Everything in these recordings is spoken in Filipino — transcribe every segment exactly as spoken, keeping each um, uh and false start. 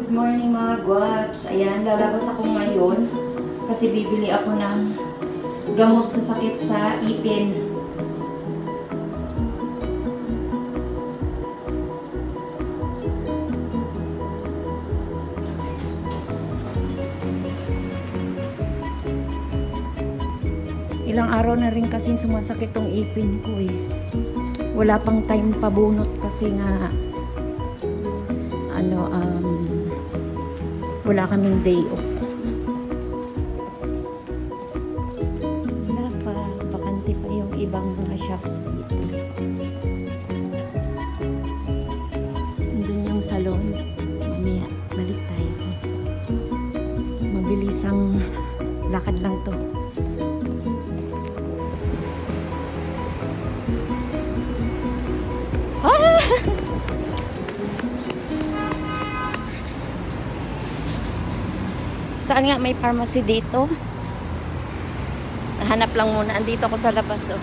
Good morning mga guwaps. Ayan, lalabas ako ngayon kasi bibili ako ng gamot sa sakit sa ipin. Ilang araw na rin kasi sumasakit tong ipin ko eh. Wala pang time pabunot kasi nga ano, um, wala kaming day off. Wala pa, bakante pa yung ibang mga shops dito. Nandun yung salon. Mamaya, balik tayo. Mabilisang lakad lang to. Ah! Saan nga may pharmacy dito? Nahanap lang muna. Andito ako sa labas. Oh.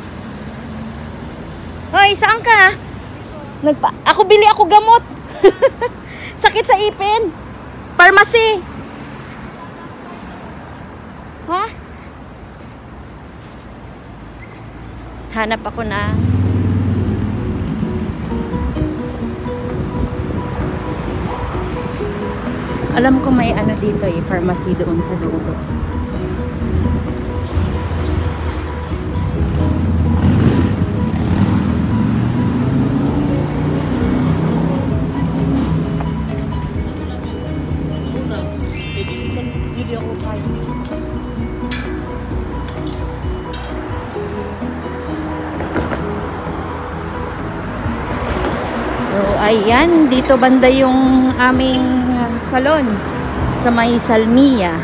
Hoy, saan ka? Nagpa ako bili ako gamot. Sakit sa ipin. Pharmacy. Ha? Hanap ako na. Alam ko may ano dito eh, pharmacy doon sa dulo. So, ayan, dito banda yung aming uh, salon sa may Salmia.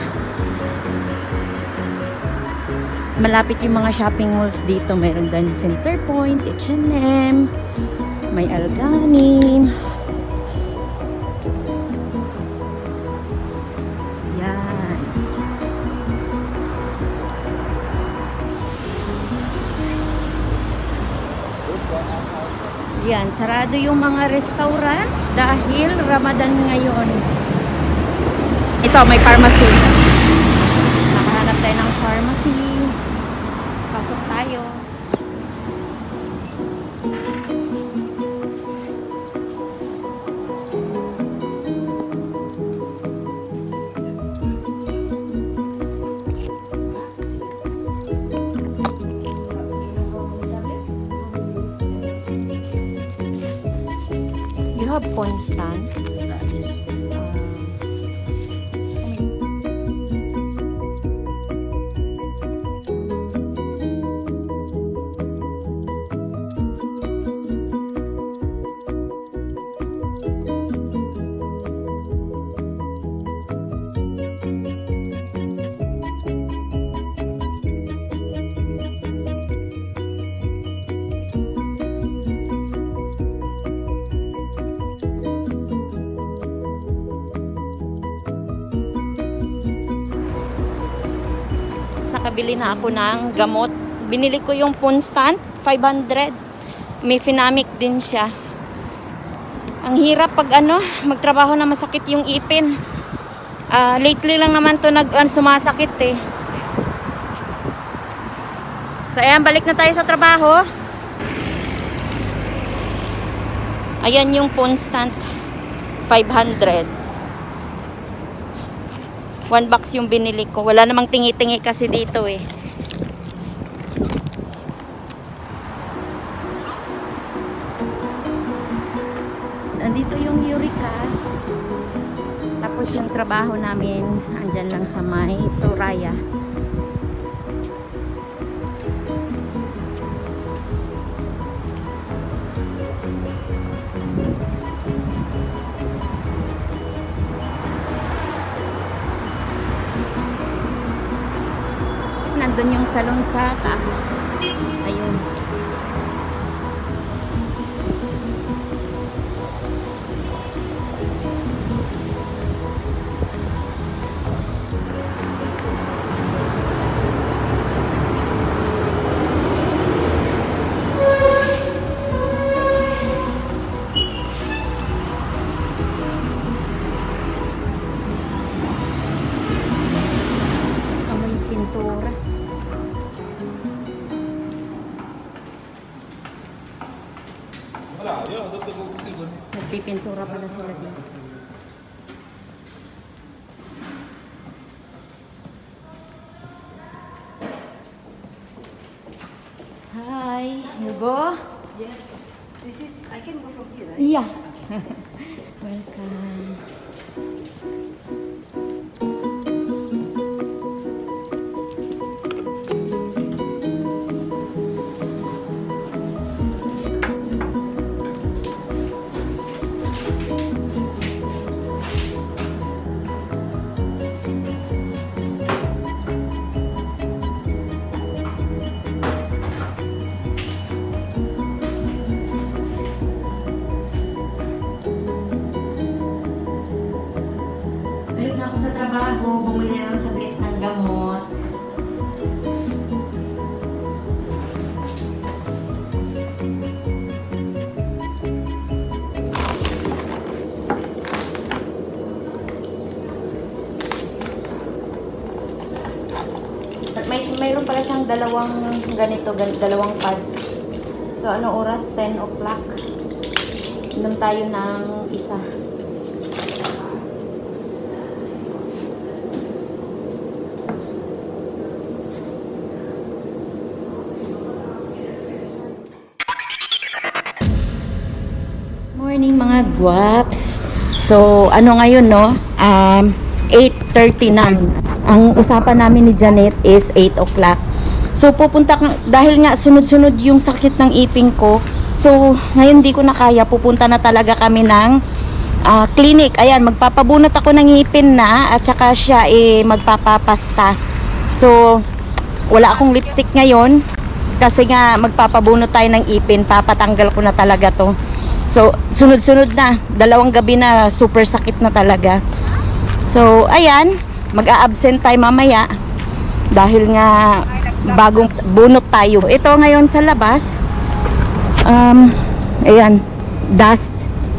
Malapit yung mga shopping malls dito. Mayroon din Center Point, H and M, may Algani. Yan. Yan, sarado yung mga restaurant dahil Ramadan ngayon. Ito, may pharmacy. Nakahanap tayo ng pharmacy. Pasok tayo. You have Constant? Nakabili na ako ng gamot. Binili ko yung Constant, five hundred. May Finamic din siya. Ang hirap pag ano, magtrabaho na masakit yung ipin. Uh, lately lang naman to nag uh, sumasakit eh. So ayan, balik na tayo sa trabaho. Ayan yung Constant, five hundred. One box yung binili ko. Wala namang tingi-tingi kasi dito eh. Nandito yung Eureka. Tapos yung trabaho namin, andyan lang sa may Toraya. Nandun yung salon sa taas. Ayun. Nagpipintura pala sila dito. Hi, you go? Yes. This is, I can go from here, right? Yeah. Welcome. Balik na ako sa trabaho, bumili na lang saglit ng gamot. At may mayroon pala siyang dalawang ganito, gan, dalawang pads. So ano oras? ten o'clock. Inom tayo ng isa. Morning mga guwaps. So, ano ngayon no? Um, eight thirty-nine. Ang usapan namin ni Janet is eight o'clock. So, pupunta ka, dahil nga sunod-sunod yung sakit ng ipin ko. So, ngayon di ko na kaya. Pupunta na talaga kami ng uh, clinic. Ayan, magpapabunot ako ng ipin na at saka siya eh, magpapapasta. So, wala akong lipstick ngayon kasi nga magpapabunot tayo ng ipin. Papatanggal ko na talaga to. So, sunod-sunod na. Dalawang gabi na super sakit na talaga. So, ayan. Mag-a-absent tayo mamaya. Dahil nga bagong bunot tayo. Ito ngayon sa labas. Um, ayan. Dust.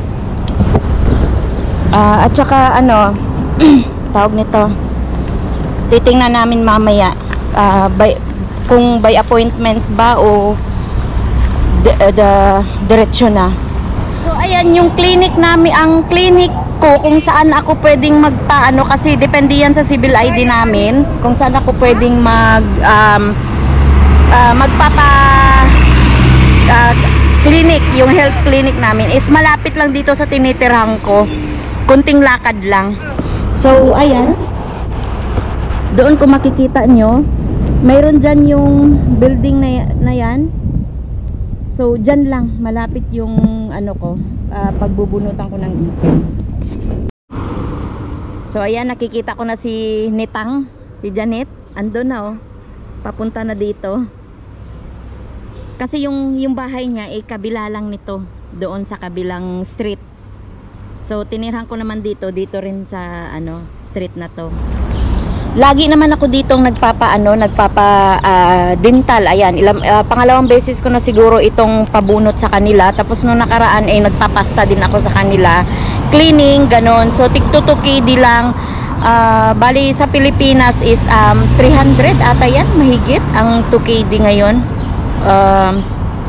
Uh, at saka ano, tawag nito. Titingnan namin mamaya. Uh, by, kung by appointment ba o the, the diretsyo na. So ayan yung clinic namin, ang clinic ko kung saan ako pwedeng magpaano kasi depende yan sa civil I D namin kung saan ako pwedeng mag um, uh, magpapa uh, clinic, yung health clinic namin is malapit lang dito sa tinitirhan ko, kunting lakad lang. So ayan, doon kung makikita nyo mayroon dyan yung building na, na yan. So, dyan lang, malapit yung ano ko, uh, pagbubunutan ko ng ipin. So, ayan, nakikita ko na si Nitang, si Janet. Andun na oh, papunta na dito. Kasi yung, yung bahay niya, eh, kabila lang nito, doon sa kabilang street. So, tinirhan ko naman dito, dito rin sa ano, street na to. Lagi naman ako ditong nagpapa ano, nagpapa uh, dental. Ayan, ilang, uh, pangalawang beses ko na siguro itong pabunot sa kanila. Tapos nung nakaraan ay eh, nagpapasta din ako sa kanila. Cleaning, ganon. So tig two K D lang. Uh, bali sa Pilipinas is um, three hundred ata yan, mahigit ang two K D ngayon. Um,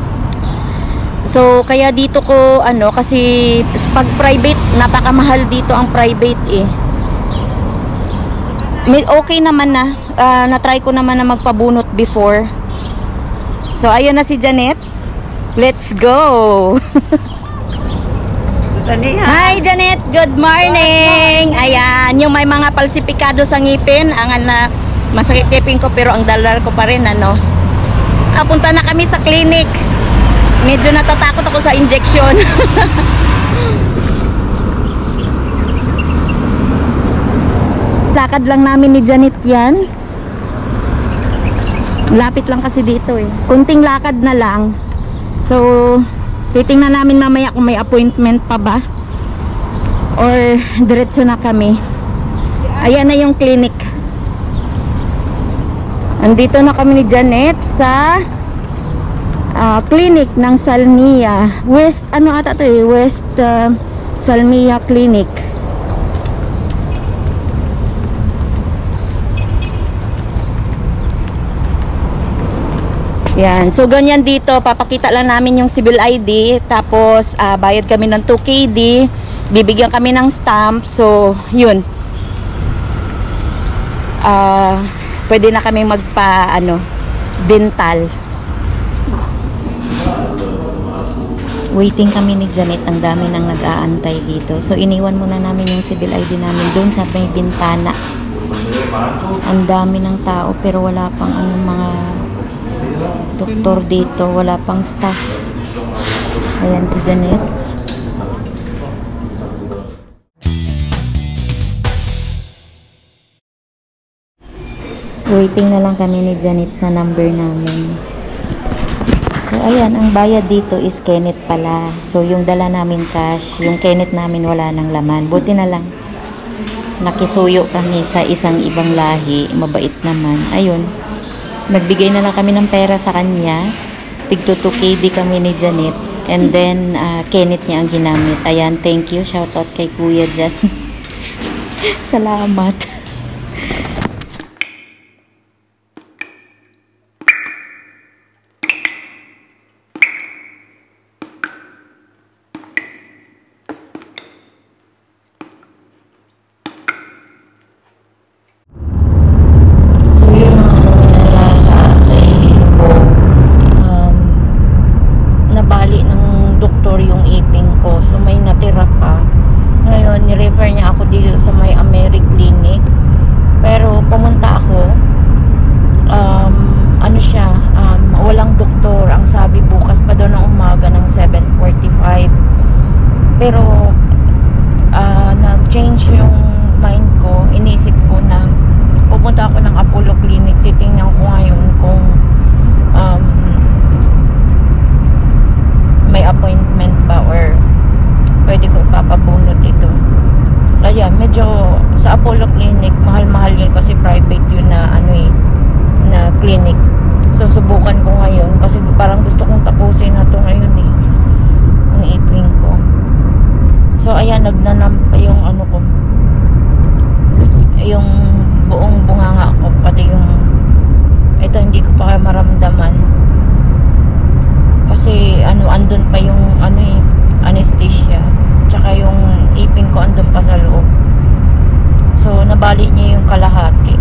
so kaya dito ko ano, kasi pag private, napakamahal dito ang private eh. Okay naman na, uh, na-try ko naman na magpabunot before. So ayun na si Janet. Let's go. Hi Janet, good morning. Ayan, yung may mga palsipikado sa ngipin, ang na masakit ngipin ko pero ang dalar ko pa rin ano. Ah, punta na kami sa clinic. Medyo natatakot ako sa injection. Lakad lang namin ni Janet yan. Lapit lang kasi dito eh. Kunting lakad na lang. So, titingnan namin mamaya kung may appointment pa ba. Or, diretso na kami. Ayan na yung clinic. Andito na kami ni Janet sa uh, clinic ng Salmia. West, ano ata to eh? West uh, Salmia Clinic. Yan. So, ganyan dito. Papakita lang namin yung civil I D. Tapos, uh, bayad kami ng two K D. Bibigyan kami ng stamp. So, yun. Uh, pwede na kami magpa, ano, dental. Waiting kami ni Janet. Ang dami nang nag-aantay dito. So, iniwan muna namin yung civil I D namin doon sa may bintana. Ang dami ng tao pero wala pang ano, mga doktor dito, wala pang staff. Ayan si Janet. Waiting na lang kami ni Janet sa number namin. So ayan, ang bayad dito is Kenneth pala. So yung dala namin cash, yung Kenneth namin wala nang laman. Buti na lang nakisuyo kami sa isang ibang lahi, mabait naman. Ayun, nagbigay na lang kami ng pera sa kanya. Tigto two K D kami ni Janet. And then, uh, Kenneth niya ang ginamit. Ayan, thank you. Shoutout kay Kuya dyan. Salamat. Pero uh, nag-change yung mind ko. Inisip ko na pupunta ako ng Apollo Clinic. Titingnan ko ngayon kung um, may appointment ba or pwede ko ipapabunot ito. Kaya medyo sa Apollo Clinic mahal-mahal yun kasi private yun na ano eh, na clinic. So subukan ko ngayon kasi parang gusto kong tapusin na ito ngayon eh, ang ipin ko. So ayan, nagnanam pa yung ano ko, yung buong bunganga ko, pati yung ito hindi ko pa maramdaman kasi ano, andun pa yung ano eh, anesthesia, tsaka yung ipin ko andun pa sa loob. So nabali niya yung kalahati.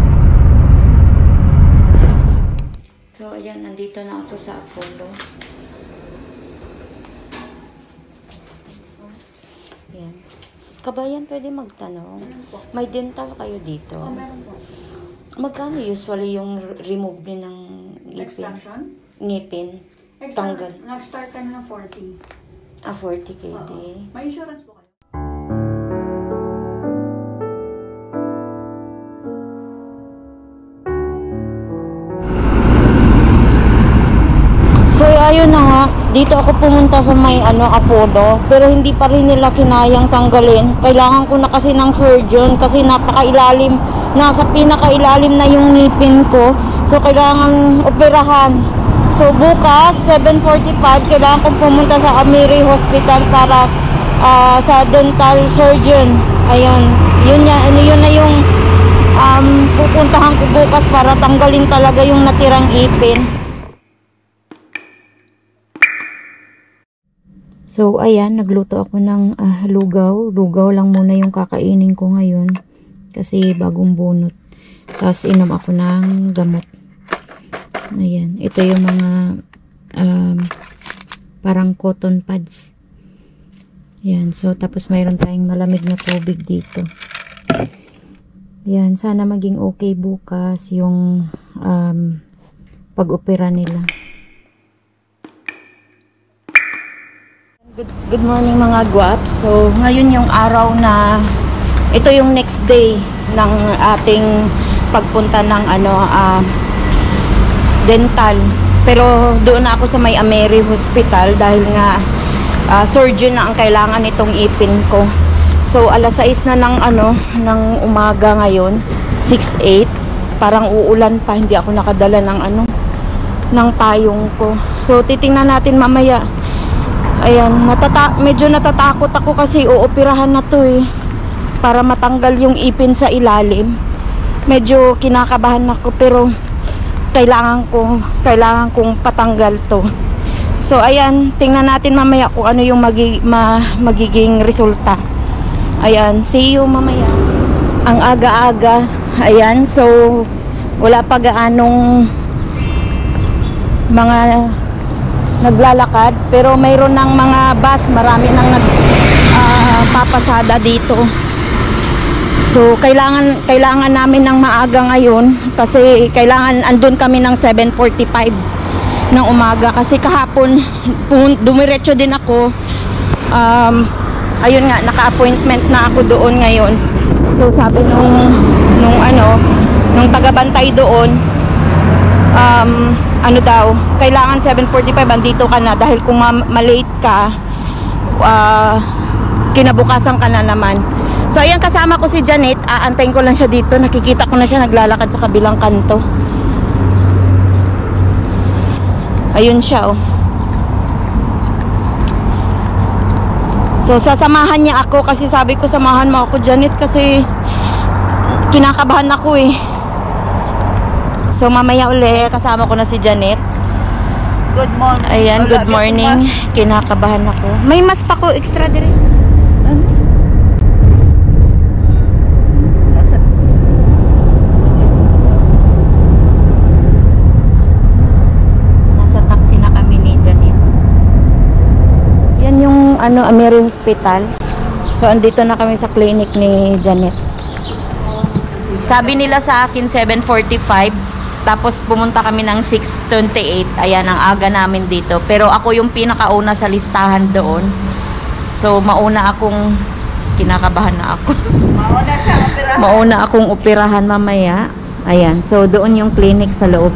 So ayan, nandito na ako sa Apollo. Yan. Kabayan, pwede magtanong. May dental kayo dito? Oh, meron po. Magkano usually yung remove niyo ng ngipin? Extraction? Ngipin? Tanggal? Nag-start kami ng forty. Ah, forty K D. May insurance po kayo? So ayun na nga, dito ako pumunta sa may ano, Apollo, pero hindi pa rin nila kinayang tanggalin. Kailangan ko na kasi ng surgeon kasi napakailalim, nasa pinakailalim na yung ngipin ko. So kailangan operahan. So bukas seven forty-five kailangan kong pumunta sa Amiri Hospital para uh, sa dental surgeon. Ayun, yun ya, yun na yung um, pupuntahan ko bukas para tanggalin talaga yung natirang ipin. So, ayan, nagluto ako ng uh, lugaw. Lugaw lang muna yung kakainin ko ngayon. Kasi bagong bunot. Tapos, inom ako ng gamot. Ayan. Ito yung mga um, parang cotton pads. Ayan. So, tapos mayroon tayong malamig na tubig dito. Ayan. Sana maging okay bukas yung um, pag-opera nila. Good, good morning mga guwaps. So ngayon yung araw na ito yung next day ng ating pagpunta ng ano uh, dental. Pero doon na ako sa may Ameri Hospital dahil nga uh, surgeon na ang kailangan nitong ipin ko. So alas sais na ng ano ng umaga ngayon, six eight. Parang uulan pa, hindi ako nakadala ng ano ng payong ko. So titingnan natin mamaya. Ayan, natata medyo natatakot ako kasi uoperahan na to eh. Para matanggal yung ipin sa ilalim. Medyo kinakabahan ako pero kailangan ko kailangan kong patanggal to. So ayan, tingnan natin mamaya kung ano yung magi, ma, magiging resulta. Ayan, see you mamaya. Ang aga-aga. Ayan, so wala pa gaanong mga naglalakad, pero mayroon ng mga bus, marami nang nag uh, papasada dito. So kailangan kailangan namin ng maaga ngayon kasi kailangan andun kami ng seven forty-five ng umaga kasi kahapon dumiretso din ako. Um, ayun nga, naka-appointment na ako doon ngayon. So sabi nung nung ano, nung taga-bantay doon, um, ano daw, kailangan seven forty-five andito ka na dahil kung ma malate ka, uh, kinabukasan ka na naman. So ayan, kasama ko si Janet, aantayin ko lang siya dito. Nakikita ko na siya naglalakad sa kabilang kanto. Ayun siya, oh. So sasamahan niya ako kasi sabi ko samahan mo ako, Janet, kasi kinakabahan ako eh. So mamaya uli kasama ko na si Janet. Good morning. Ayan, good morning. Kinakabahan ako. May mas pa ko extra dire. Nasa taxi na kami ni Janet. Yan yung ano, Ameri Hospital. So andito na kami sa clinic ni Janet. Sabi nila sa akin seven forty-five. Tapos pumunta kami ng six twenty-eight. Ayan, ang aga namin dito. Pero ako yung pinakauna sa listahan doon. So mauna akong kinakabahan na ako. Mauna siya operahan. Mauna akong operahan mamaya. Ayan, so doon yung clinic sa loob.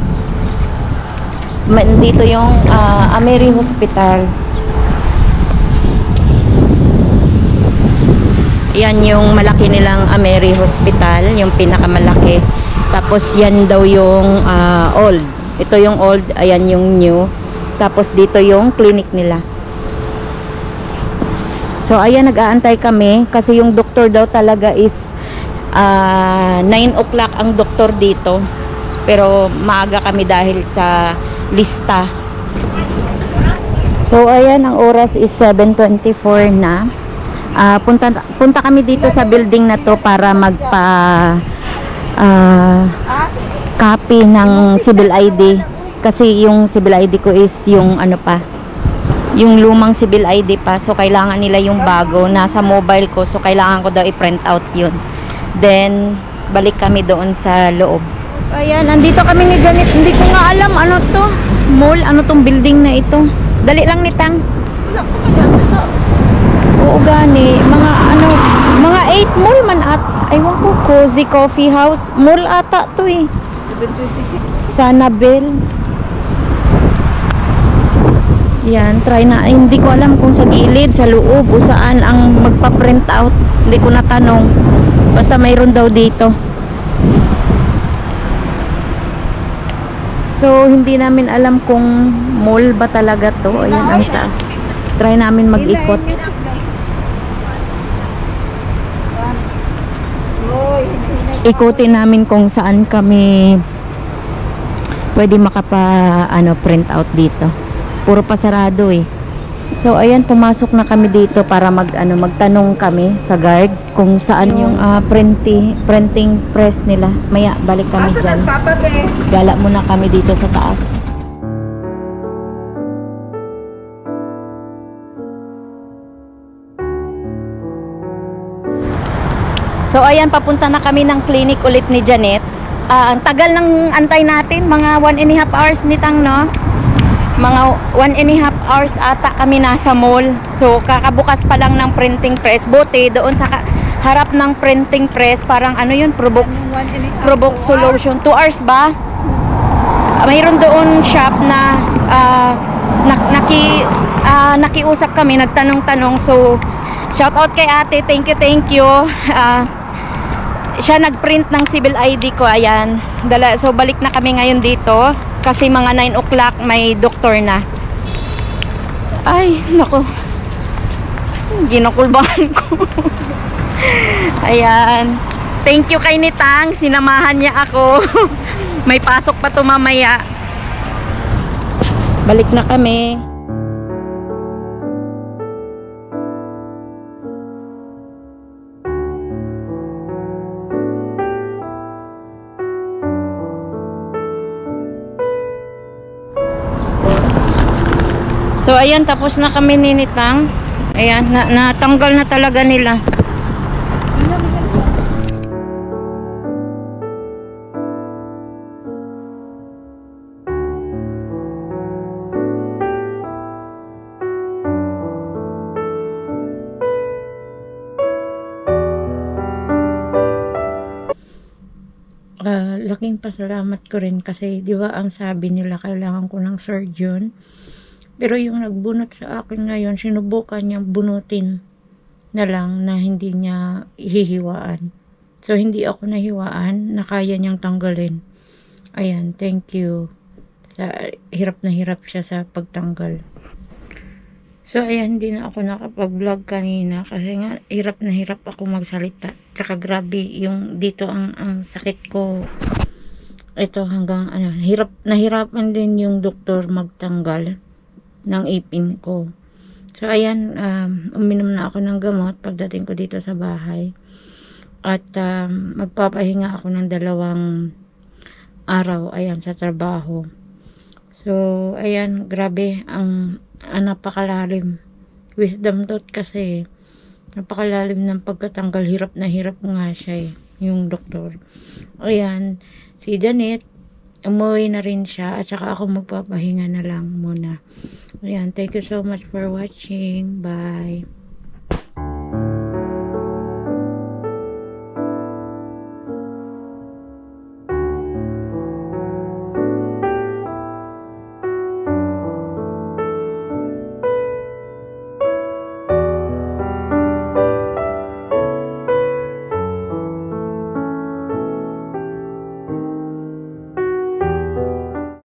Dito yung uh, Ameri Hospital. Yan yung malaki nilang Ameri Hospital, yung pinakamalaki. Tapos yan daw yung uh, old. Ito yung old, ayan yung new. Tapos dito yung clinic nila. So ayan, nag-aantay kami kasi yung doktor daw talaga is uh, nine o'clock ang doktor dito. Pero maaga kami dahil sa lista. So ayan, ang oras is seven twenty-four na. Uh, punta, punta kami dito sa building na to para magpa uh, copy ng civil I D. Kasi yung civil I D ko is yung ano pa, yung lumang civil I D pa. So kailangan nila yung bago, nasa mobile ko. So kailangan ko daw i-print out yun. Then balik kami doon sa loob. Ayan, andito kami ni Janet. Hindi ko nga alam ano to, mall, ano tong building na ito. Dali lang nitang. Oo gani, mga ano, mga eight mall man at, aywan ko, Cozy Coffee House mall ata to eh. Sanabel. Yan, try na. Ay, hindi ko alam kung sa gilid, sa loob o saan ang magpa-print out. Hindi ko natanong. Basta mayroon daw dito. So hindi namin alam kung mall ba talaga to. Ayan ang taas. Try namin mag-ikot. Ikutin namin kung saan kami pwede makapa ano, print out dito. Puro pa sarado eh. So ayan, pumasok na kami dito para mag ano, magtanong kami sa guard kung saan yung uh, printing printing press nila. Maya balik kami diyan. Gala muna kami dito sa taas. So ayan, papunta na kami ng clinic ulit ni Janet. Uh, ang tagal ng antay natin, mga one and a half hours nitang, no? Mga one and a half hours ata kami nasa mall. So kakabukas pa lang ng printing press. Buti doon sa harap ng printing press, parang ano yun, Provoke, Provoke Solution. two hours ba? Uh, mayroon doon shop na uh, nak naki, uh, nakiusap kami, nagtanong-tanong. So shout out kay ate, thank you, thank you. Uh, siya nagprint ng civil I D ko, ayan. Dala, so balik na kami ngayon dito kasi mga nine o'clock may doktor na. Ay, nako. Ginakulbahan ko. Ayan. Thank you kay Nitang, sinamahan niya ako. May pasok pa to mamaya. Balik na kami. So ayan, tapos na kami ninitang. Ayan, na natanggal na talaga nila. Uh, laking pasalamat ko rin kasi di ba ang sabi nila kailangan ko ng surgeon, pero yung nagbunot sa akin ngayon sinubukan niyang bunutin na lang na hindi niya hihiwaan. So hindi ako nahiwaan na kaya niyang tanggalin. Ayan, thank you. Sa, hirap na hirap siya sa pagtanggal. So ayan, hindi na ako nakapag-vlog kanina kasi nga hirap na hirap ako magsalita. Tsaka grabe yung dito ang, ang sakit ko. Ito hanggang ano, hirap, nahirapan din yung doktor magtanggal ng ipin ko. So ayan, um, uminom na ako ng gamot pagdating ko dito sa bahay. At um, magpapahinga ako ng dalawang araw ayan sa trabaho. So ayan, grabe ang Ah, napakalalim. Wisdom tooth kasi napakalalim ng pagkatanggal. Hirap na hirap nga siya eh, yung doktor. Ayan, si Janet umuwi na rin siya at saka ako magpapahinga na lang muna. Ayan, thank you so much for watching. Bye.